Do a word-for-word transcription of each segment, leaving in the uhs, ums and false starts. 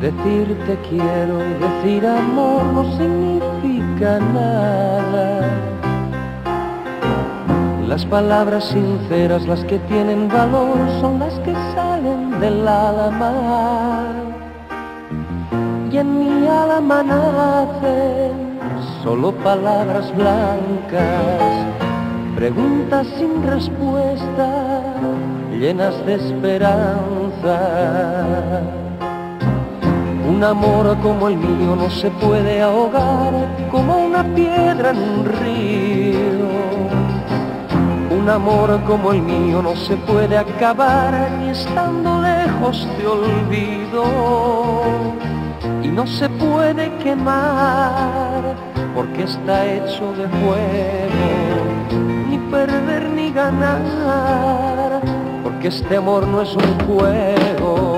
Decir te quiero y decir amor no significa nada. Las palabras sinceras, las que tienen valor, son las que salen del alma. Y en mi alma nacen solo palabras blancas, preguntas sin respuesta, llenas de esperanza. Un amor como el mío no se puede ahogar como una piedra en un río. Un amor como el mío no se puede acabar ni estando lejos te olvido. Y no se puede quemar porque está hecho de fuego, ni perder ni ganar porque este amor no es un juego.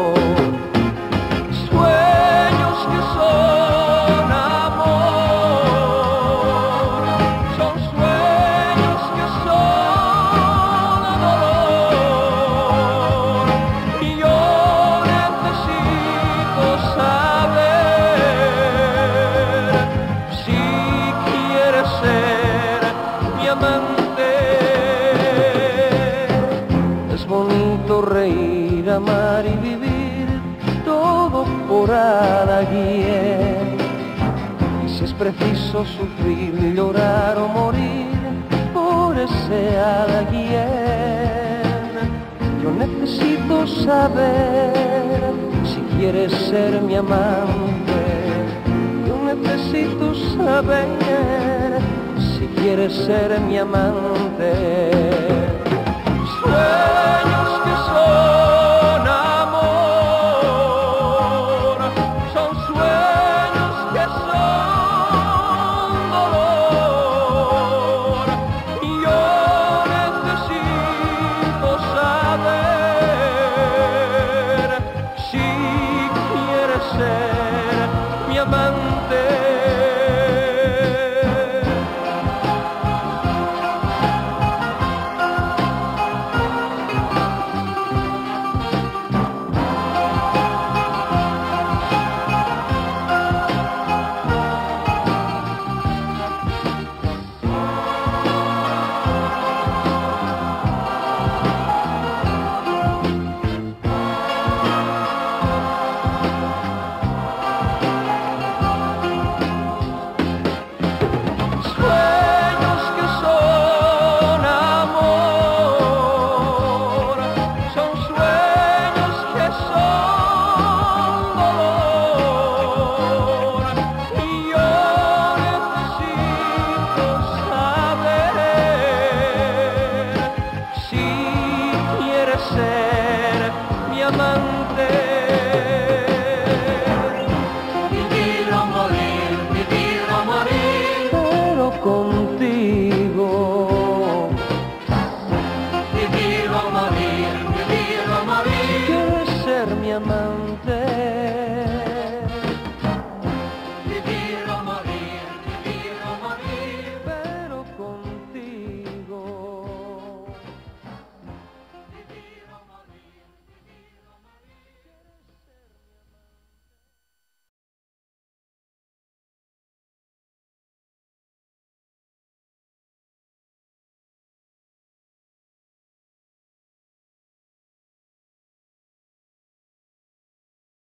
Es bonito reír, amar y vivir, todo por alguien. Y si es preciso sufrir, llorar o morir por ese alguien, yo necesito saber si quieres ser mi amante. Yo necesito saber si quieres ser mi amante. Sueño